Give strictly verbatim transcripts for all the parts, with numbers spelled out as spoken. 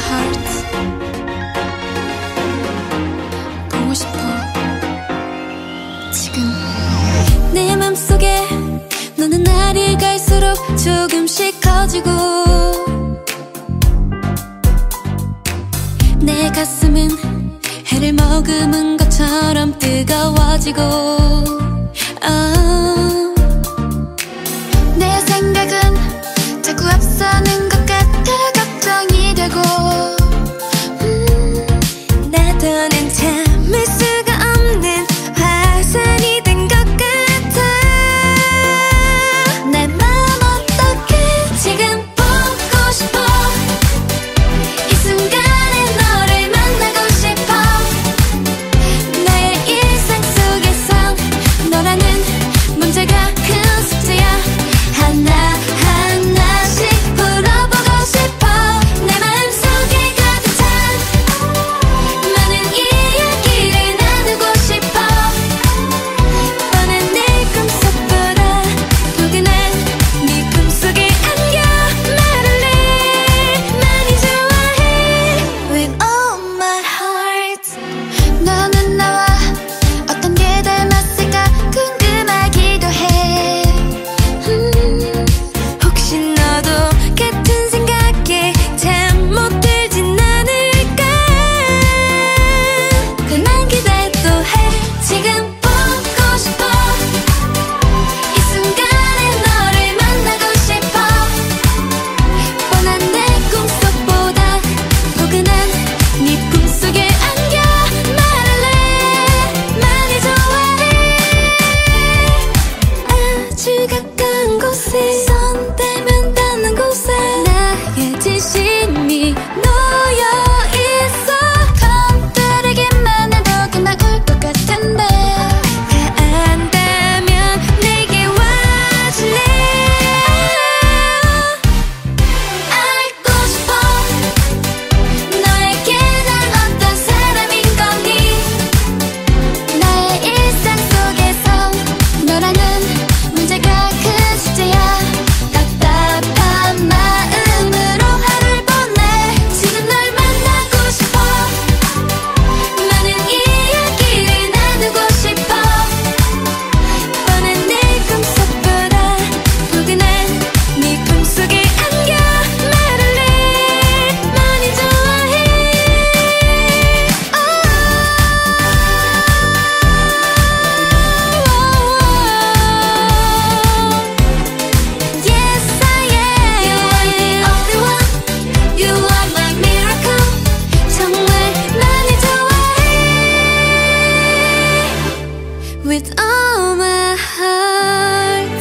heart. 보고 싶어 지금. 내 맘속에 너는 날이 갈수록 조금씩 커지고, 내 가슴은 해를 머금은 것처럼 뜨거워지고. oh. 내 생각은 자꾸 앞서는 것 같아 걱정이 되고. 음, 나 더는 참을 수가 없는 화산이 된 것 같아. 내 맘 어떡해 지금 보고 싶어. 이 순간에 너를 만나고 싶어. 나의 일상 속에선 너라는 문제가 큰 숙제야. 하나하나씩 풀어보고 싶어. 내 마음속에 가득 찬 많은 이야기를 나누고 싶어. 뻔한 내 꿈속보다 포근한 네 품속에 안겨 말할래. 많이 좋아해 with all my heart. 너는 나와 어떤 게 닮았을까 궁금하기도 해. 음, 혹시 너도 같은 생각에 잠 못 들진 않을까. 그만 기대도 해 지금 보고 싶어. 이 순간에 너를 만나고 싶어. 뻔한 내 꿈속보다 포근한 네 품속에 안겨 말할래. 많이 좋아해. 아주 가까운 곳에 손 대면 닿는 곳에 나의 진심이 놓여 있어. 건드리기만 해도 그만 올 것 같은데 다 안다면 내게 와줄래. 알고 싶어 너에게 난 어떤 사람인 거니. 나의 일상 속에선 너라는 문제가 큰 숙제야. 답답한 마음으로 하루를 보내. 지금 널 만나고 싶어. 많은 이야기를 나누고 싶어. 뻔한 내 꿈속보다 포근한 네 품속에 안겨 말할래. 많이 좋아해. Yes I am. You are the only one. You are my miracle. 정말 많이 좋아해 with all my heart.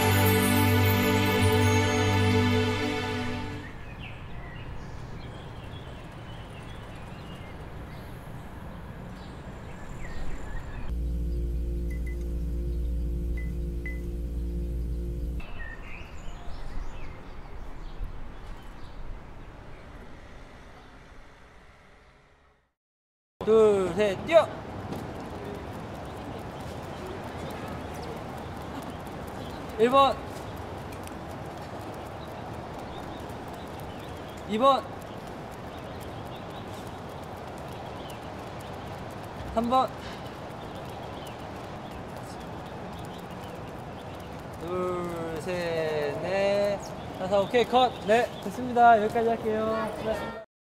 둘, 셋, 뛰어! 일 번 이 번 삼 번 둘, 셋, 넷, 다섯. 오케이 컷! 네 됐습니다. 여기까지 할게요. 수고하셨습니다.